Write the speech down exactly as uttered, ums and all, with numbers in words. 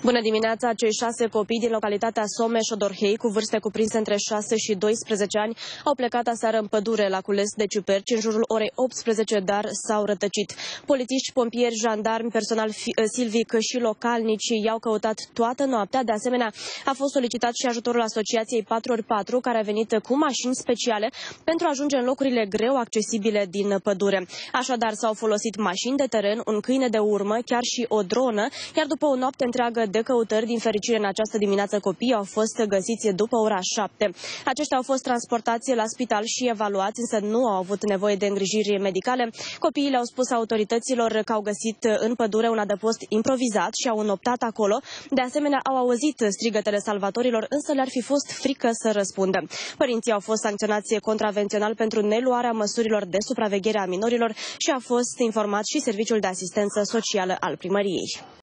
Bună dimineața! Cei șase copii din localitatea Someș-Odorhei, cu vârste cuprinse între șase și doisprezece ani, au plecat aseară în pădure la cules de ciuperci în jurul orei optsprezece, dar s-au rătăcit. Polițiști, pompieri, jandarmi, personal silvic și localnici i-au căutat toată noaptea. De asemenea, a fost solicitat și ajutorul Asociației patru ori patru, care a venit cu mașini speciale pentru a ajunge în locurile greu accesibile din pădure. Așadar, s-au folosit mașini de teren, un câine de urmă, chiar și o dronă, iar după o noapte întreagă de căutări, din fericire, în această dimineață copiii au fost găsiți după ora șapte. Aceștia au fost transportați la spital și evaluați, însă nu au avut nevoie de îngrijiri medicale. Copiii le-au spus autorităților că au găsit în pădure un adăpost improvizat și au înoptat acolo. De asemenea, au auzit strigătele salvatorilor, însă le-ar fi fost frică să răspundă. Părinții au fost sancționați contravențional pentru neluarea măsurilor de supraveghere a minorilor și a fost informat și Serviciul de Asistență Socială al Primăriei.